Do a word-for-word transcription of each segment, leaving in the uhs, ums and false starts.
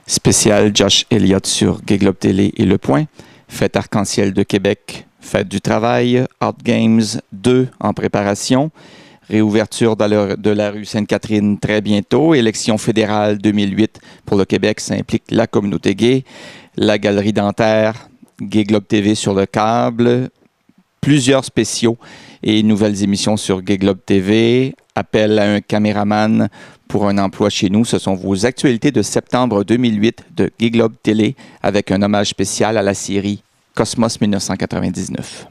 Spécial Josh Elliott sur Gay Globe Télé et Le Point. Fête Arc-en-Ciel de Québec. Fête du travail. Art Games deux en préparation. Réouverture de la, de la rue Sainte-Catherine très bientôt. Élection fédérale deux mille huit pour le Québec. Ça implique la communauté gay. La galerie dentaire. Gay Globe T V sur le câble. Plusieurs spéciaux et nouvelles émissions sur Gay Globe T V. Appel à un caméraman pour un emploi chez nous. Ce sont vos actualités de septembre deux mille huit de Gay Globe Télé avec un hommage spécial à la série Cosmos mille neuf cent quatre-vingt-dix-neuf.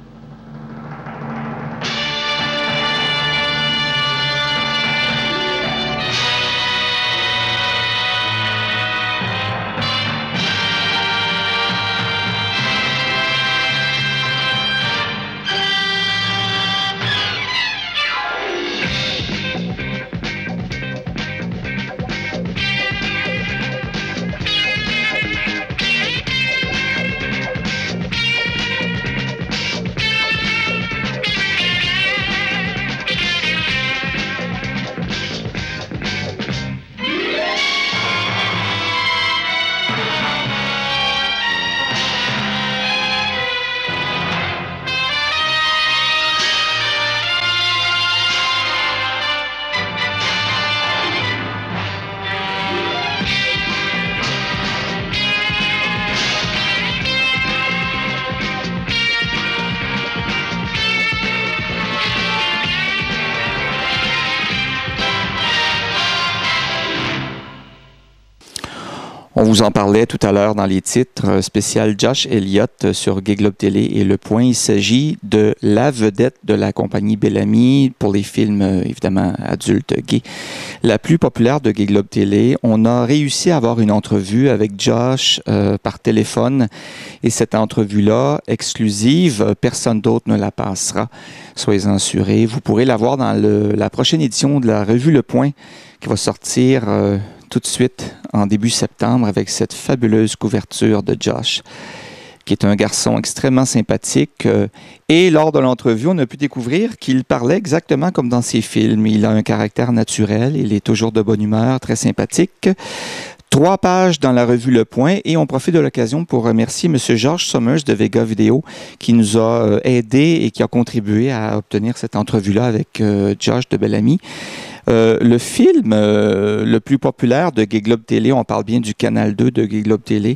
On vous en parlait tout à l'heure dans les titres. Spécial Josh Elliott sur Gay Globe Télé et Le Point. Il s'agit de la vedette de la compagnie Bellamy pour les films, évidemment, adultes gays. La plus populaire de Gay Globe Télé. On a réussi à avoir une entrevue avec Josh euh, par téléphone. Et cette entrevue-là, exclusive, personne d'autre ne la passera. Soyez-en assurés. Vous pourrez la voir dans le, la prochaine édition de la revue Le Point qui va sortir euh, tout de suite en début septembre avec cette fabuleuse couverture de Josh, qui est un garçon extrêmement sympathique. Et lors de l'entrevue, on a pu découvrir qu'il parlait exactement comme dans ses films. Il a un caractère naturel, il est toujours de bonne humeur, très sympathique. Trois pages dans la revue Le Point et on profite de l'occasion pour remercier M. George Summers de Vega Vidéo qui nous a aidés et qui a contribué à obtenir cette entrevue-là avec euh, Josh de Bellamy. Euh, le film euh, le plus populaire de Gay Globe Télé, on parle bien du Canal deux de Gay Globe Télé,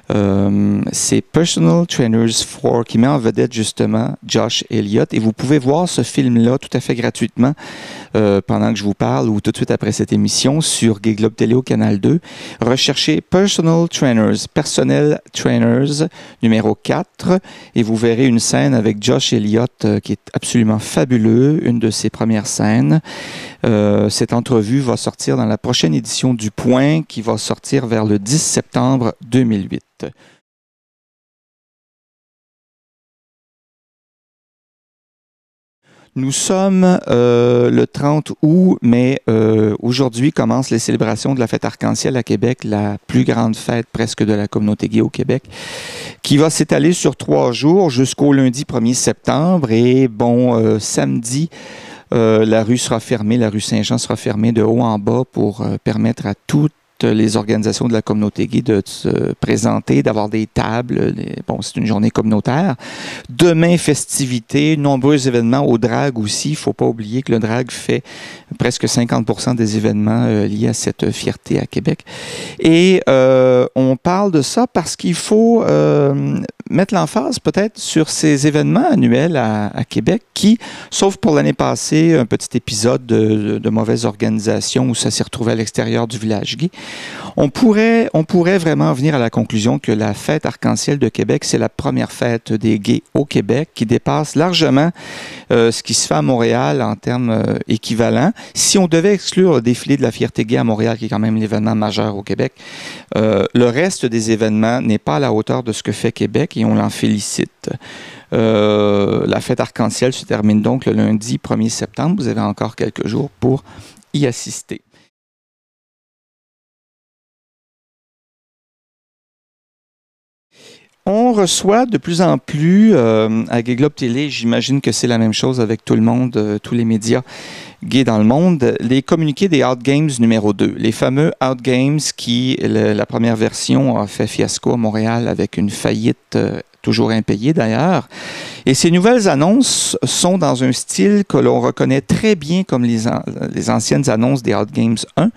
euh, c'est Personal Trainers quatre qui met en vedette justement Josh Elliott. Et vous pouvez voir ce film-là tout à fait gratuitement euh, pendant que je vous parle ou tout de suite après cette émission sur Gay Globe Télé au Canal deux. Recherchez Personal Trainers, Personnel Trainers numéro quatre et vous verrez une scène avec Josh Elliott euh, qui est absolument fabuleux, une de ses premières scènes. Euh, cette entrevue va sortir dans la prochaine édition du Point qui va sortir vers le dix septembre deux mille huit. Nous sommes euh, le trente août, mais euh, aujourd'hui commencent les célébrations de la fête Arc-en-Ciel à Québec, la plus grande fête presque de la communauté gay au Québec, qui va s'étaler sur trois jours jusqu'au lundi premier septembre. Et bon, euh, samedi, Euh, la rue sera fermée, la rue Saint-Jean sera fermée de haut en bas pour euh, permettre à toutes les organisations de la communauté gay de se présenter, d'avoir des tables. Les, bon, c'est une journée communautaire. Demain, festivités, nombreux événements au drag aussi. Il ne faut pas oublier que le drag fait presque cinquante pour cent des événements euh, liés à cette fierté à Québec. Et euh, on parle de ça parce qu'il faut euh, mettre l'emphase peut-être sur ces événements annuels à, à Québec qui, sauf pour l'année passée, un petit épisode de, de, de mauvaise organisation où ça s'est retrouvé à l'extérieur du village gay, On pourrait, on pourrait vraiment venir à la conclusion que la fête Arc-en-Ciel de Québec, c'est la première fête des gays au Québec qui dépasse largement euh, ce qui se fait à Montréal en termes euh, équivalents. Si on devait exclure le défilé de la fierté gay à Montréal, qui est quand même l'événement majeur au Québec, euh, le reste des événements n'est pas à la hauteur de ce que fait Québec et on l'en félicite. Euh, la fête Arc-en-Ciel se termine donc le lundi premier septembre. Vous avez encore quelques jours pour y assister. On reçoit de plus en plus euh, à Gay Globe Télé, j'imagine que c'est la même chose avec tout le monde, euh, tous les médias gays dans le monde, les communiqués des Out Games numéro deux. Les fameux Out Games qui, le, la première version a fait fiasco à Montréal avec une faillite euh, toujours impayée d'ailleurs. Et ces nouvelles annonces sont dans un style que l'on reconnaît très bien comme les, an les anciennes annonces des Out Games un.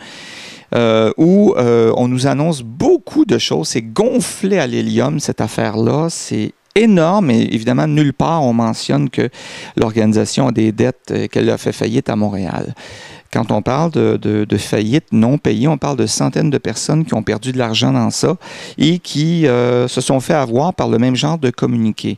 Euh, où euh, on nous annonce beaucoup de choses. C'est gonflé à l'hélium, cette affaire-là. C'est énorme et évidemment, nulle part on mentionne que l'organisation a des dettes, euh, qu'elle a fait faillite à Montréal. Quand on parle de, de, de faillite non payée, on parle de centaines de personnes qui ont perdu de l'argent dans ça et qui euh, se sont fait avoir par le même genre de communiqué.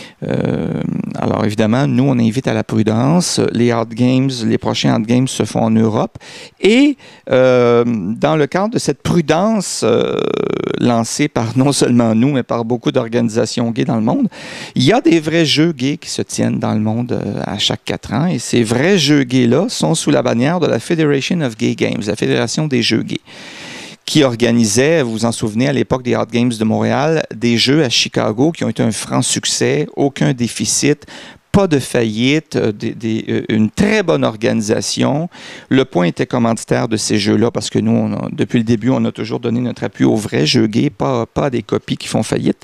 Euh, alors évidemment, nous, on invite à la prudence. Les Out Games, les prochains Out Games se font en Europe. Et euh, dans le cadre de cette prudence euh, lancée par non seulement nous, mais par beaucoup d'organisations gays dans le monde, il y a des vrais jeux gays qui se tiennent dans le monde euh, à chaque quatre ans. Et ces vrais jeux gays-là sont sous la bannière de la Federation of Gay Games, la Fédération des Jeux gays, qui organisait, vous vous en souvenez, à l'époque des Out Games de Montréal, des jeux à Chicago qui ont été un franc succès, aucun déficit, pas de faillite, des, des, une très bonne organisation. Le Point était commanditaire de ces jeux-là parce que nous, on a, depuis le début, on a toujours donné notre appui aux vrais jeux gays, pas, pas à des copies qui font faillite.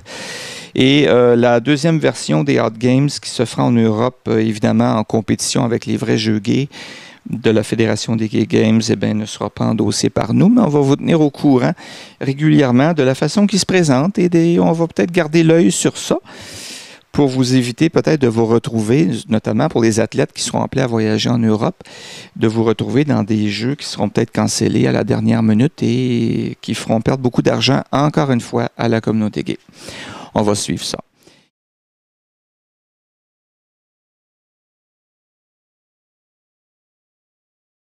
Et euh, la deuxième version des Out Games qui se fera en Europe, euh, évidemment en compétition avec les vrais jeux gays, de la Fédération des Gay Games, eh bien, ne sera pas endossé par nous, mais on va vous tenir au courant régulièrement de la façon qui se présente et des, on va peut-être garder l'œil sur ça pour vous éviter peut-être de vous retrouver, notamment pour les athlètes qui seront appelés à voyager en Europe, de vous retrouver dans des jeux qui seront peut-être cancellés à la dernière minute et qui feront perdre beaucoup d'argent, encore une fois, à la communauté gay. On va suivre ça.